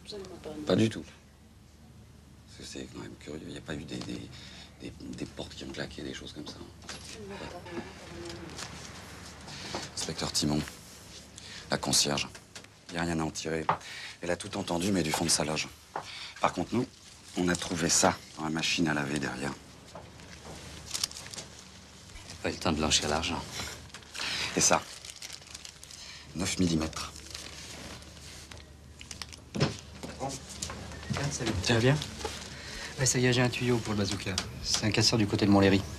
Pas du tout. Parce que c'est quand même curieux. Il n'y a pas eu des portes qui ont claqué, des choses comme ça. Ouais. Inspecteur Timon, la concierge. Il n'y a rien à en tirer. Elle a tout entendu, mais du fond de sa loge. Par contre, nous, on a trouvé ça dans la machine à laver derrière. Pas eu le temps de blanchir l'argent. Et ça, 9 mm. Salut. Tu vas bien? Ouais, ça y est, j'ai un tuyau pour le bazooka. C'est un casseur du côté de Montlhéry.